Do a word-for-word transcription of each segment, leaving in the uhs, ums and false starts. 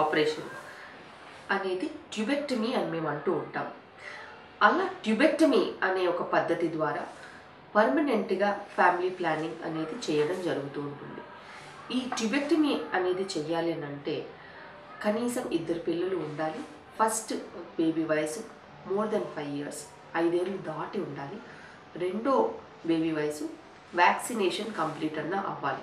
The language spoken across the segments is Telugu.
ఆపరేషన్ అనేది ట్యూబెక్టమీ అని మేము అంటూ ఉంటాం. అలా ట్యూబెక్టమీ అనే ఒక పద్ధతి ద్వారా పర్మనెంట్గా ఫ్యామిలీ ప్లానింగ్ అనేది చేయడం జరుగుతూ ఉంటుంది. ఈ ట్యూబెక్టమీ అనేది చెయ్యాలి అని అంటే కనీసం ఇద్దరు పిల్లలు ఉండాలి. ఫస్ట్ బేబీ వయసు మోర్ దెన్ ఫైవ్ ఇయర్స్ ఐదేళ్ళు దాటి ఉండాలి. రెండో బేబీ వయసు వ్యాక్సినేషన్ కంప్లీట్ అన్న అవ్వాలి.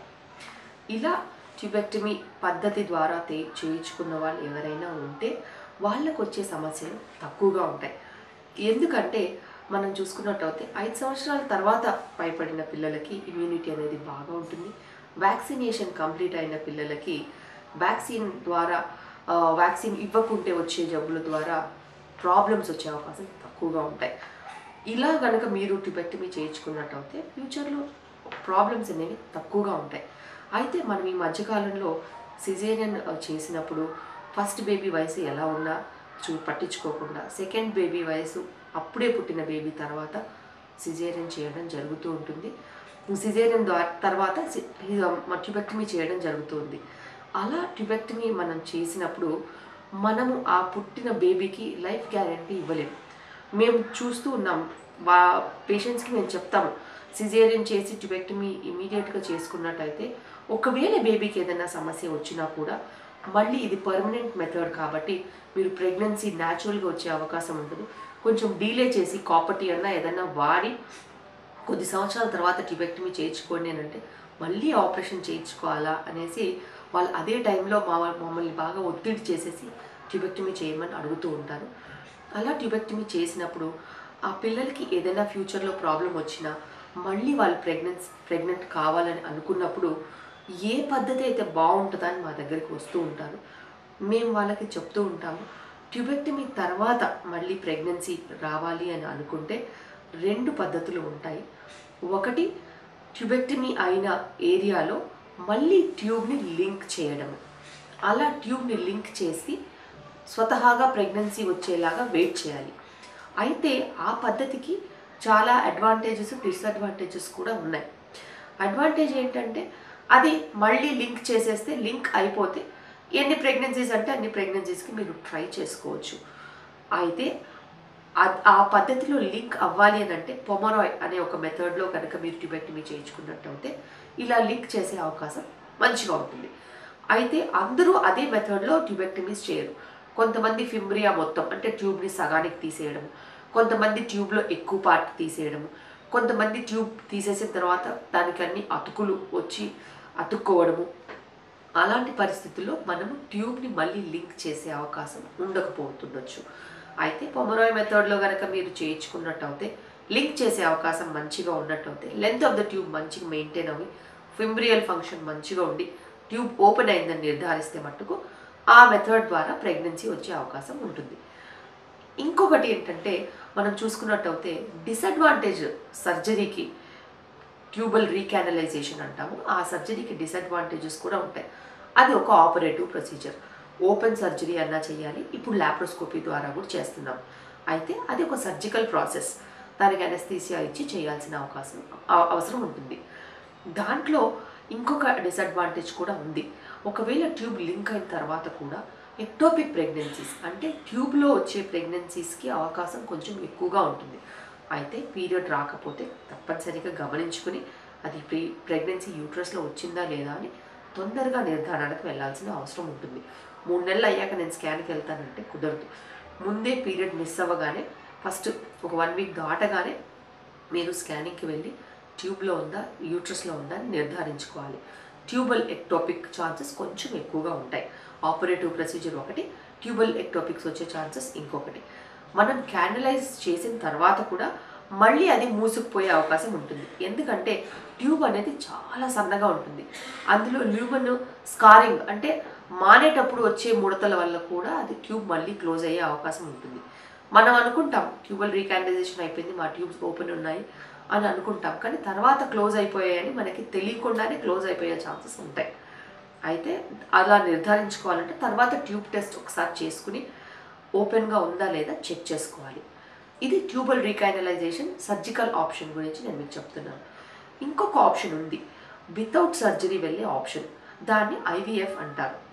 ఇలా ట్యూబెక్టమీ పద్ధతి ద్వారా తే చేయించుకున్న వాళ్ళు ఎవరైనా ఉంటే వాళ్ళకు వచ్చే సమస్యలు తక్కువగా ఉంటాయి. ఎందుకంటే మనం చూసుకున్నట్టయితే ఐదు సంవత్సరాల తర్వాత పైపడిన పిల్లలకి ఇమ్యూనిటీ అనేది బాగా ఉంటుంది. వ్యాక్సినేషన్ కంప్లీట్ అయిన పిల్లలకి వ్యాక్సిన్ ద్వారా వ్యాక్సిన్ ఇవ్వకుంటే వచ్చే జబ్బుల ద్వారా ప్రాబ్లమ్స్ వచ్చే అవకాశం తక్కువగా ఉంటాయి. ఇలా కనుక మీరు ట్యూబెక్టమీ చేయించుకున్నట్టయితే ఫ్యూచర్లో ప్రాబ్లమ్స్ అనేవి తక్కువగా ఉంటాయి. అయితే మనం ఈ మధ్యకాలంలో సిజేరియన్ చేసినప్పుడు ఫస్ట్ బేబీ వయసు ఎలా ఉన్నా చూ పట్టించుకోకుండా సెకండ్ బేబీ వయసు అప్పుడే పుట్టిన బేబీ తర్వాత సిజేరియన్ చేయడం జరుగుతూ ఉంటుంది. సిజేరియన్ ద్వారా తర్వాత ట్యూబెక్టమీ చేయడం జరుగుతుంది. అలా ట్యూబెక్టమీ మనం చేసినప్పుడు మనము ఆ పుట్టిన బేబీకి లైఫ్ గ్యారెంటీ ఇవ్వలేము. మేము చూస్తూ ఉన్నాం, వా పేషెంట్స్కి మేము చెప్తాము సిజేరియన్ చేసి ట్యూబెక్టమీ ఇమీడియట్గా చేసుకున్నట్టయితే ఒకవేళ బేబీకి ఏదైనా సమస్య వచ్చినా కూడా మళ్ళీ ఇది పర్మనెంట్ మెథడ్ కాబట్టి మీరు ప్రెగ్నెన్సీ న్యాచురల్గా వచ్చే అవకాశం ఉంటుంది. కొంచెం డీలే చేసి కాపర్టీ అన్నా ఏదన్నా వాడి కొద్ది సంవత్సరాల తర్వాత ట్యూబెక్టమీ చేయించుకోండి అని అంటే మళ్ళీ ఆపరేషన్ చేయించుకోవాలా అనేసి వాళ్ళు అదే టైంలో మా మమ్మల్ని బాగా ఒత్తిడి చేసేసి ట్యూబెక్టమీ చేయమని అడుగుతూ ఉంటారు. అలా ట్యూబెక్టమీ చేసినప్పుడు ఆ పిల్లలకి ఏదైనా ఫ్యూచర్లో ప్రాబ్లం వచ్చినా మళ్ళీ వాళ్ళు ప్రెగ్నెన్స్ ప్రెగ్నెంట్ కావాలని అనుకున్నప్పుడు ఏ పద్ధతి అయితే బాగుంటుందా అని మా దగ్గరికి వస్తూ ఉంటారు. మేము వాళ్ళకి చెప్తూ ఉంటాము, ట్యూబెక్టమీ తర్వాత మళ్ళీ ప్రెగ్నెన్సీ రావాలి అని అనుకుంటే రెండు పద్ధతులు ఉంటాయి. ఒకటి ట్యూబెక్టమీ అయిన ఏరియాలో మళ్ళీ ట్యూబ్ని లింక్ చేయడం. అలా ట్యూబ్ని లింక్ చేసి స్వతహాగా ప్రెగ్నెన్సీ వచ్చేలాగా వెయిట్ చేయాలి. అయితే ఆ పద్ధతికి చాలా అడ్వాంటేజెస్ డిసడ్వాంటేజెస్ కూడా ఉన్నాయి. అడ్వాంటేజ్ ఏంటంటే అది మళ్ళీ లింక్ చేసేస్తే లింక్ అయిపోతే ఎన్ని ప్రెగ్నెన్సీస్ అంటే అన్ని ప్రెగ్నెన్సీస్కి మీరు ట్రై చేసుకోవచ్చు. అయితే ఆ పద్ధతిలో లింక్ అవ్వాలి అని అంటే పొమరాయ్ అనే ఒక మెథడ్లో కనుక మీరు ట్యూబెక్టమీ చేయించుకున్నట్టయితే ఇలా లింక్ చేసే అవకాశం మంచిగా ఉంటుంది. అయితే అందరూ అదే మెథడ్లో ట్యూబెక్టమీస్ చేయరు. కొంతమంది ఫింబ్రియా మొత్తం అంటే ట్యూబ్ని సగానికి తీసేయడం, కొంతమంది ట్యూబ్లో ఎక్కువ పార్ట్ తీసేయడము, కొంతమంది ట్యూబ్ తీసేసిన తర్వాత దానికి అన్ని అతుకులు వచ్చి అతుక్కోవడము. అలాంటి పరిస్థితుల్లో మనము ట్యూబ్ని మళ్ళీ లింక్ చేసే అవకాశం ఉండకపోతుండొచ్చు. అయితే పొమరాయ్ మెథడ్లో కనుక మీరు చేయించుకున్నట్టయితే లింక్ చేసే అవకాశం మంచిగా ఉన్నట్టయితే లెంత్ ఆఫ్ ద ట్యూబ్ మంచిగా మెయింటైన్ అవి ఫింబ్రియల్ ఫంక్షన్ మంచిగా ఉండి ట్యూబ్ ఓపెన్ అయిందని నిర్ధారిస్తే మట్టుకు ఆ మెథడ్ ద్వారా ప్రెగ్నెన్సీ వచ్చే అవకాశం ఉంటుంది. ఇంకొకటి ఏంటంటే మనం చూసుకున్నట్టయితే డిసడ్వాంటేజ్ సర్జరీకి ట్యూబల్ రీకానలైజేషన్ అంటాము. ఆ సర్జరీకి డిసడ్వాంటేజెస్ కూడా ఉంటాయి. అది ఒక ఆపరేటివ్ ప్రొసీజర్. ఓపెన్ సర్జరీ అన్నా చేయాలి, ఇప్పుడు లాప్రోస్కోపీ ద్వారా కూడా చేస్తున్నాం. అయితే అది ఒక సర్జికల్ ప్రాసెస్, దానికి అనస్థీసియా ఇచ్చి చేయాల్సిన అవకాశం అవసరం ఉంటుంది. దాంట్లో ఇంకొక డిసడ్వాంటేజ్ కూడా ఉంది. ఒకవేళ ట్యూబ్ లింక్ అయిన తర్వాత కూడా ఎక్టోపిక్ ప్రెగ్నెన్సీస్ అంటే ట్యూబ్లో వచ్చే ప్రెగ్నెన్సీస్కి అవకాశం కొంచెం ఎక్కువగా ఉంటుంది. అయితే పీరియడ్ రాకపోతే తప్పనిసరిగా గమనించుకుని అది ప్రీ ప్రెగ్నెన్సీ యూట్రస్లో వచ్చిందా లేదా అని తొందరగా నిర్ధారణకు వెళ్ళాల్సిన అవసరం ఉంటుంది. మూడు నెలలు అయ్యాక నేను స్కాన్కి వెళ్తానంటే కుదరదు. ముందే పీరియడ్ మిస్ అవ్వగానే ఫస్ట్ ఒక వన్ వీక్ దాటగానే మీరు స్కానింగ్కి వెళ్ళి ట్యూబ్లో ఉందా యూట్రస్లో ఉందా అని నిర్ధారించుకోవాలి. ట్యూబల్ ఎక్టోపిక్ ఛాన్సెస్ కొంచెం ఎక్కువగా ఉంటాయి. ఆపరేటివ్ ప్రొసీజర్ ఒకటి, ట్యూబల్ ఎక్టోపిక్స్ వచ్చే ఛాన్సెస్ ఇంకొకటి. మనం క్యానలైజ్ చేసిన తర్వాత కూడా మళ్ళీ అది మూసుకుపోయే అవకాశం ఉంటుంది. ఎందుకంటే ట్యూబ్ అనేది చాలా సన్నగా ఉంటుంది. అందులో ల్యూమన్ స్కారింగ్ అంటే మానేటప్పుడు వచ్చే ముడతల వల్ల కూడా అది ట్యూబ్ మళ్ళీ క్లోజ్ అయ్యే అవకాశం ఉంటుంది. మనం అనుకుంటాం ట్యూబల్ రీకానలైజేషన్ అయిపోయింది, మా ట్యూబ్స్ ఓపెన్ ఉన్నాయి అని అనుకుంటాం, కానీ తర్వాత క్లోజ్ అయిపోయాయని మనకి తెలియకుండానే క్లోజ్ అయిపోయే ఛాన్సెస్ ఉంటాయి. అయితే అలా నిర్ధారించుకోవాలంటే తర్వాత ట్యూబ్ టెస్ట్ ఒకసారి చేసుకుని ఓపెన్గా ఉందా లేదా చెక్ చేసుకోవాలి. ఇది ట్యూబల్ రీకానలైజేషన్ సర్జికల్ ఆప్షన్ గురించి నేను మీకు చెప్తున్నాను. ఇంకొక ఆప్షన్ ఉంది, వితౌట్ సర్జరీ వెళ్ళే ఆప్షన్. దాన్ని ఐవీఎఫ్ అంటారు.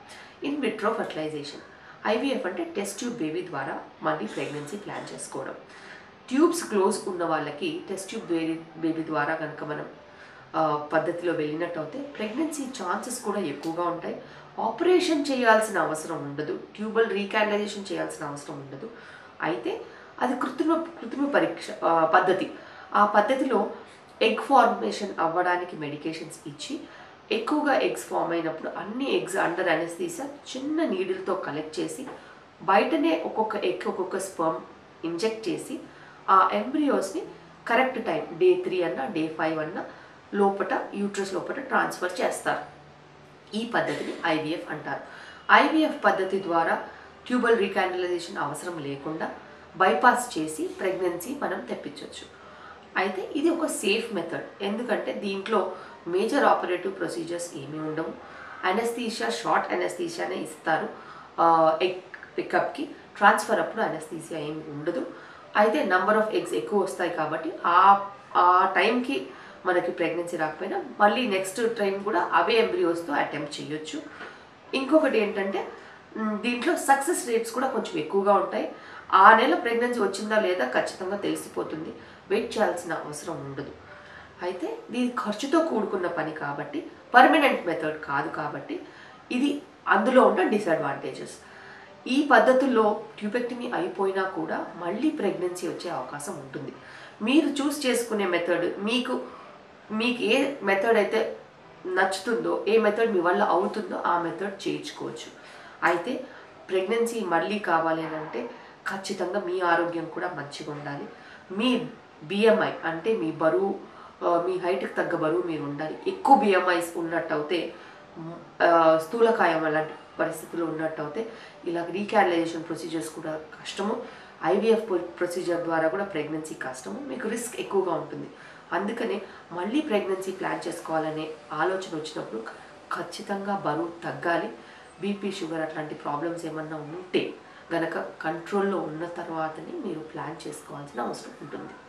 In vitro fertilisation. ఐవీఎఫ్ అంటే టెస్ట్ ట్యూబ్ బేబీ ద్వారా మళ్ళీ ప్రెగ్నెన్సీ ప్లాన్ చేసుకోవడం. ట్యూబ్స్ క్లోజ్ ఉన్న వాళ్ళకి టెస్ట్ ట్యూబ్ బేబీ బేబీ ద్వారా కనుక మనం పద్ధతిలో వెళ్ళినట్టు అయితే ప్రెగ్నెన్సీ ఛాన్సెస్ కూడా ఎక్కువగా ఉంటాయి. ఆపరేషన్ చేయాల్సిన అవసరం ఉండదు, ట్యూబల్ రీకాండలైజేషన్ చేయాల్సిన అవసరం ఉండదు. అయితే అది కృత్రిమ కృత్రిమ పరీక్ష పద్ధతి. ఆ పద్ధతిలో ఎగ్ ఫార్మేషన్ అవ్వడానికి మెడికేషన్స్ ఇచ్చి ఎక్కువగా ఎగ్స్ ఫామ్ అయినప్పుడు అన్ని ఎగ్స్ అండర్ అనెస్థీసియా చిన్న నీడిల్తో కలెక్ట్ చేసి బయటనే ఒక్కొక్క ఎగ్ ఒక్కొక్క స్పర్మ్ ఇంజెక్ట్ చేసి ఆ ఎంబ్రియోస్ని కరెక్ట్ టైం డే త్రీ అన్నా డే ఫైవ్ అన్నా లోపల యూట్రస్ లోపల ట్రాన్స్ఫర్ చేస్తారు. ఈ పద్ధతిని ఐవీఎఫ్ అంటారు. ఐవీఎఫ్ పద్ధతి ద్వారా ట్యూబల్ రీకాండలైజేషన్ అవసరం లేకుండా బైపాస్ చేసి ప్రెగ్నెన్సీ మనం తెప్పించవచ్చు. అయితే ఇది ఒక సేఫ్ మెథడ్, ఎందుకంటే దీంట్లో మేజర్ ఆపరేటివ్ ప్రొసీజర్స్ ఏమీ ఉండవు. అనెస్థీషియా షార్ట్ అనెస్థీషియానే ఇస్తారు. ఎగ్ పికప్కి ట్రాన్స్ఫర్ అప్పుడు అనెస్థీషియా ఏమి ఉండదు. అయితే నంబర్ ఆఫ్ ఎగ్స్ ఎక్కువ వస్తాయి కాబట్టి ఆ ఆ టైంకి మనకి ప్రెగ్నెన్సీ రాకపోయినా మళ్ళీ నెక్స్ట్ టైం కూడా అవే ఎంబ్రియోస్తో అటెంప్ట్ చేయొచ్చు. ఇంకొకటి ఏంటంటే దీంట్లో సక్సెస్ రేట్స్ కూడా కొంచెం ఎక్కువగా ఉంటాయి. ఆ నెల ప్రెగ్నెన్సీ వచ్చిందా లేదా ఖచ్చితంగా తెలిసిపోతుంది, వెయిట్ చేయాల్సిన అవసరం ఉండదు. అయితే దీని ఖర్చుతో కూడుకున్న పని కాబట్టి పర్మనెంట్ మెథడ్ కాదు కాబట్టి ఇది అందులో ఉన్న డిసడ్వాంటేజెస్. ఈ పద్ధతుల్లో ట్యూబెక్టమీ అయిపోయినా కూడా మళ్ళీ ప్రెగ్నెన్సీ వచ్చే అవకాశం ఉంటుంది. మీరు చూస్ చేసుకునే మెథడ్ మీకు మీకు ఏ మెథడ్ అయితే నచ్చుతుందో, ఏ మెథడ్ మీ వల్ల అవుతుందో ఆ మెథడ్ చేయించుకోవచ్చు. అయితే ప్రెగ్నెన్సీ మళ్ళీ కావాలి అంటే ఖచ్చితంగా మీ ఆరోగ్యం కూడా మంచిగా ఉండాలి. మీ బిఎంఐ అంటే మీ బరువు, మీ హైట్కి తగ్గ బరువు మీరు ఉండాలి. ఎక్కువ బిఎంఐస్ ఉన్నట్టయితే, స్థూలకాయం అలాంటి పరిస్థితుల్లో ఉన్నట్టయితే ఇలా రీకాండలైజేషన్ ప్రొసీజర్స్ కూడా కష్టము. ఐవీఎఫ్ ప్రొసీజర్ ద్వారా కూడా ప్రెగ్నెన్సీ కష్టము, మీకు రిస్క్ ఎక్కువగా ఉంటుంది. అందుకనే మళ్ళీ ప్రెగ్నెన్సీ ప్లాన్ చేసుకోవాలనే ఆలోచన వచ్చినప్పుడు ఖచ్చితంగా బరువు తగ్గాలి. బీపీ షుగర్ అట్లాంటి ప్రాబ్లమ్స్ ఏమన్నా ఉంటే గనక కంట్రోల్లో ఉన్న తర్వాతనే మీరు ప్లాన్ చేసుకోవాల్సిన అవసరం ఉంటుంది.